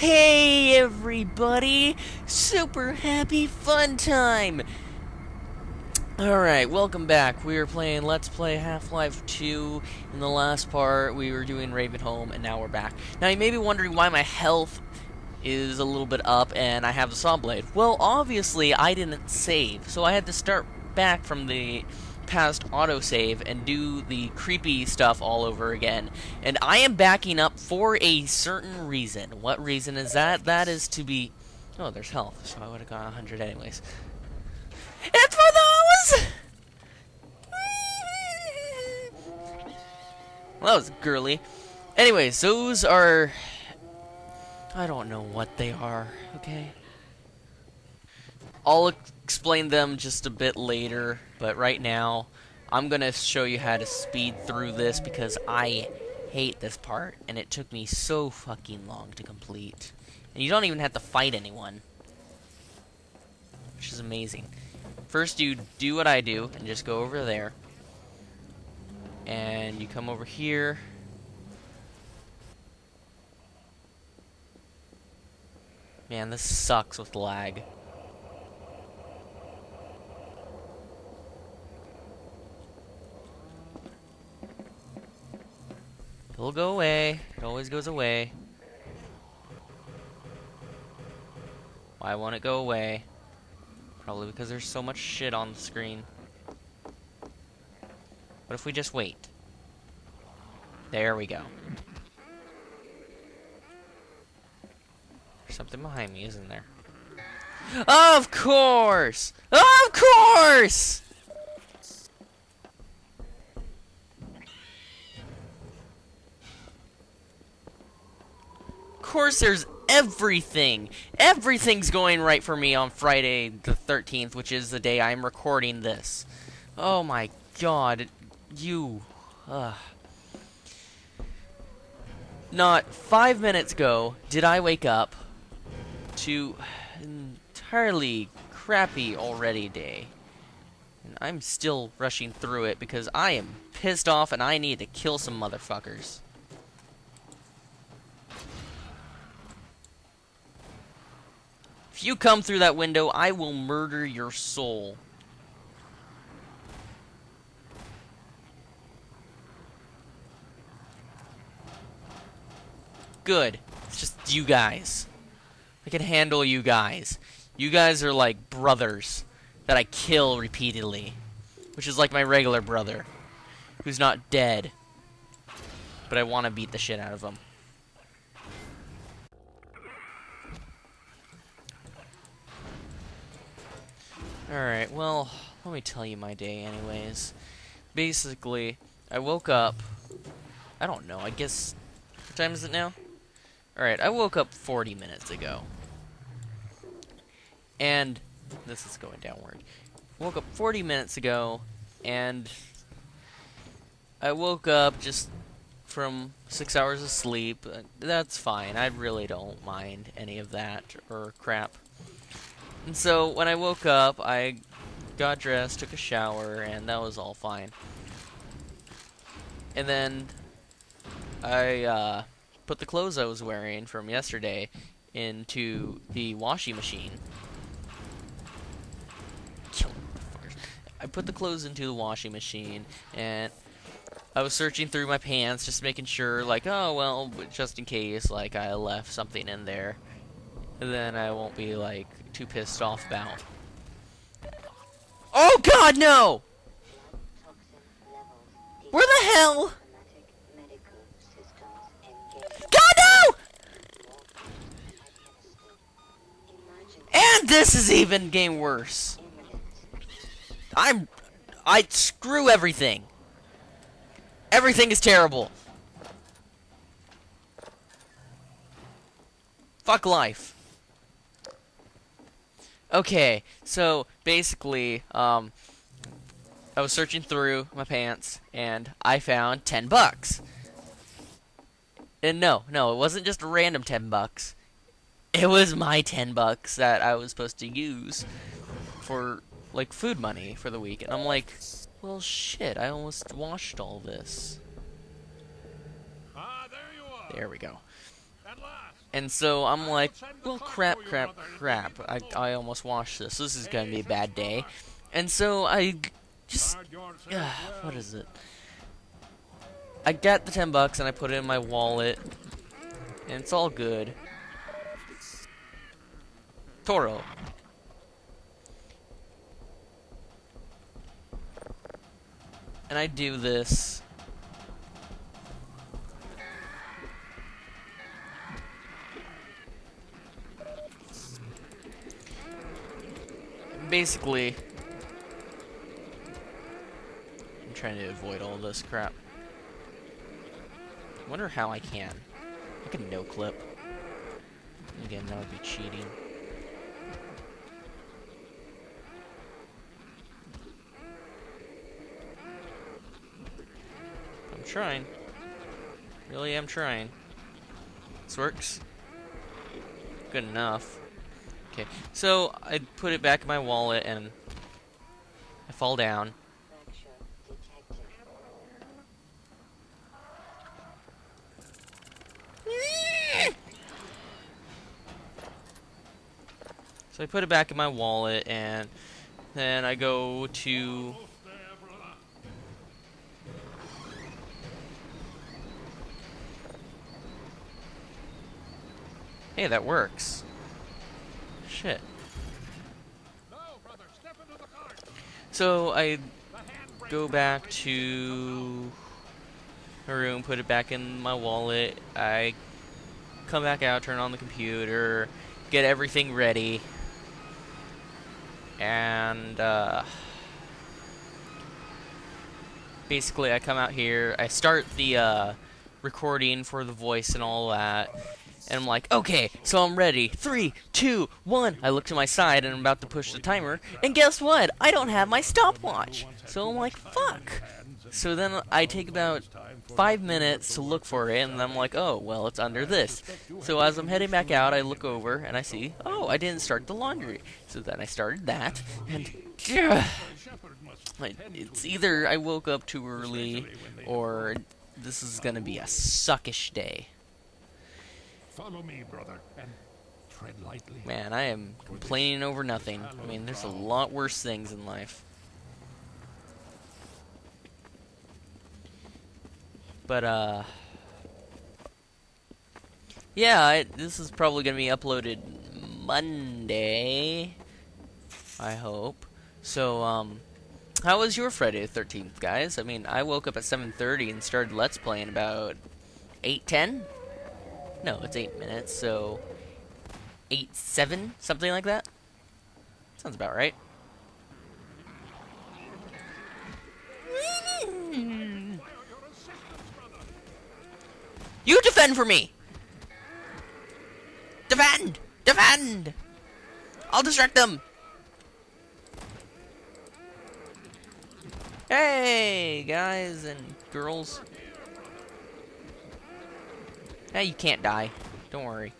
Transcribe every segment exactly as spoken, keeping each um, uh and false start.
Hey everybody! Super happy fun time! Alright, welcome back. We were playing Let's Play Half-Life two. In the last part, we were doing Ravenholm, and now we're back. Now, you may be wondering why my health is a little bit up and I have the saw blade. Well, obviously, I didn't save, so I had to start back from the past autosave and do the creepy stuff all over again. And I am backing up for a certain reason. What reason is that? That is to be... Oh, there's health, so I would have gone one hundred anyways. It's for those! Well, that was girly. Anyways, those are... I don't know what they are, okay? I'll explain them just a bit later, but right now, I'm gonna show you how to speed through this because I hate this part, and it took me so fucking long to complete. And you don't even have to fight anyone, which is amazing. First, you do what I do, and just go over there. And you come over here. Man, this sucks with lag. It'll go away. It always goes away. Why won't it go away? Probably because there's so much shit on the screen. What if we just wait? There we go. There's something behind me, isn't there? Of course! Of course! Of course there's everything. Everything's going right for me on Friday the thirteenth, which is the day I'm recording this. Oh my god. You. Ugh. Not five minutes ago did I wake up to an entirely crappy already day. And I'm still rushing through it because I am pissed off and I need to kill some motherfuckers. If you come through that window, I will murder your soul. Good. It's just you guys. I can handle you guys. You guys are like brothers that I kill repeatedly. Which is like my regular brother, who's not dead. But I want to beat the shit out of him. Alright, well, let me tell you my day anyways. Basically, I woke up... I don't know, I guess... What time is it now? Alright, I woke up forty minutes ago. And... This is going downward. Woke up forty minutes ago, and... I woke up just from six hours of sleep. That's fine, I really don't mind any of that, or crap. And so, when I woke up, I got dressed, took a shower, and that was all fine. And then, I, uh, put the clothes I was wearing from yesterday into the washing machine. Kill motherfuckers. I put the clothes into the washing machine, and I was searching through my pants, just making sure, like, oh, well, just in case, like, I left something in there. And then I won't be, like, too pissed off about. Oh god, no! Where the hell? God, no! And this is even getting worse. I'm... I screw everything. Everything is terrible. Fuck life. Okay, so basically, um, I was searching through my pants, and I found ten bucks. And no, no, it wasn't just a random ten bucks. It was my ten bucks that I was supposed to use for, like, food money for the week. And I'm like, well, shit, I almost washed all this. Ah, there you are. There we go. At last. And so I'm like, well, crap, crap, crap. I, I almost washed this. This is going to be a bad day. And so I just, uh, what is it? I got the ten bucks and I put it in my wallet. And it's all good. Toro. And I do this. Basically, I'm trying to avoid all this crap. I wonder how I can. I can no clip. Again, that would be cheating. I'm trying. Really am trying. This works. Good enough. Okay, so I put it back in my wallet and I fall down. So I put it back in my wallet and then I go to Hey, that works. Shit. So I go back to my room, put it back in my wallet. I come back out, turn on the computer, get everything ready, and uh, basically I come out here. I start the uh, recording for the voice and all that. And I'm like, okay, so I'm ready. Three, two, one. I look to my side and I'm about to push the timer. And guess what? I don't have my stopwatch. So I'm like, fuck. So then I take about five minutes to look for it. And I'm like, oh, well, it's under this. So as I'm heading back out, I look over and I see, oh, I didn't start the laundry. So then I started that. And uh, it's either I woke up too early or this is going to be a suckish day. Follow me, brother, and tread lightly. Man, I am complaining over nothing. I mean, there's a lot worse things in life. But, uh... yeah, I, this is probably going to be uploaded Monday. I hope. So, um... how was your Friday the thirteenth, guys? I mean, I woke up at seven thirty and started Let's Playing about eight ten? No, it's eight minutes, so eight seven, something like that. Sounds about right. You defend for me. Defend, defend. I'll distract them. Hey, guys and girls. Hey, you can't die. Don't worry.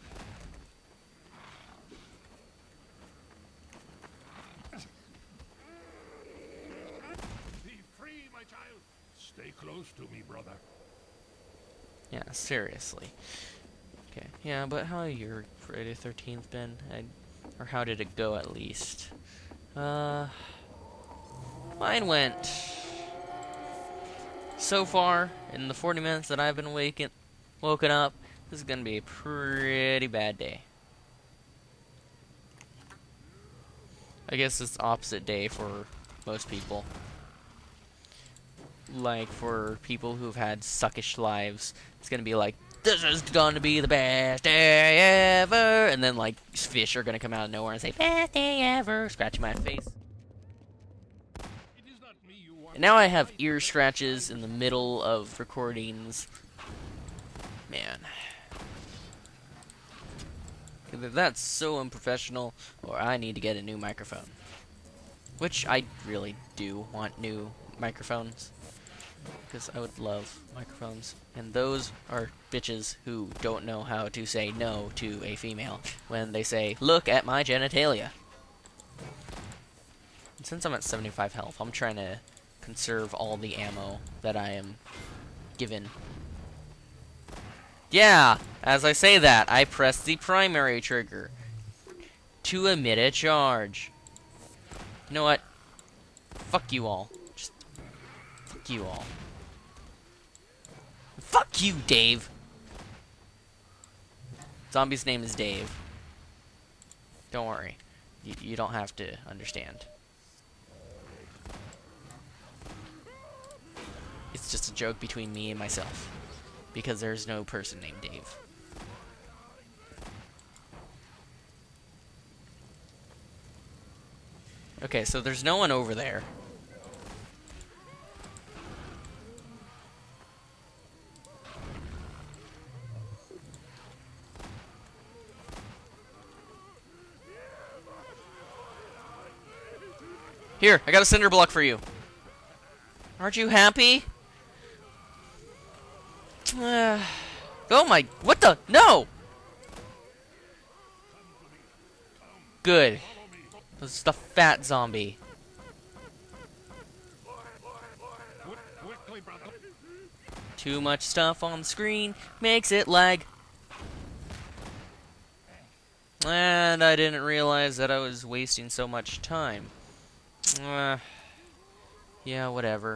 Be free, my child. Stay close to me, brother. Yeah, seriously. Okay, yeah, but how your Friday thirteenth been? I, or how did it go, at least? Uh, mine went... So far, in the forty minutes that I've been awakened, woken up, this is gonna be a pretty bad day. I guess it's opposite day for most people. Like, for people who've had suckish lives, it's gonna be like, this is gonna be the best day ever! And then, like, fish are gonna come out of nowhere and say, best day ever! Scratching my face. And now I have ear scratches in the middle of recordings. Man. Either that's so unprofessional, or I need to get a new microphone. Which I really do want new microphones. Because I would love microphones. And those are bitches who don't know how to say no to a female when they say, look at my genitalia. And since I'm at seventy-five health, I'm trying to conserve all the ammo that I am given. Yeah, as I say that, I press the primary trigger to emit a charge. You know what? Fuck you all. Just fuck you all. Fuck you, Dave. Zombie's name is Dave. Don't worry. You, you don't have to understand. It's just a joke between me and myself. Because there's no person named Dave. Okay, so there's no one over there. Here, I got a cinder block for you. Aren't you happy? Uh, oh my, what the? No! Good. This is the fat zombie. Quickly, brother. Too much stuff on the screen makes it lag. And I didn't realize that I was wasting so much time. Uh, yeah, whatever.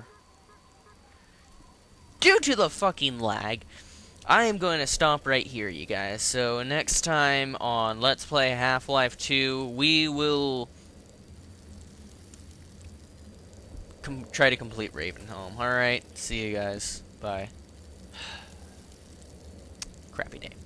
Due to the fucking lag, I am going to stop right here, you guys. So next time on Let's Play Half-Life two, we will com try to complete Ravenholm. Alright, see you guys. Bye. Crappy day.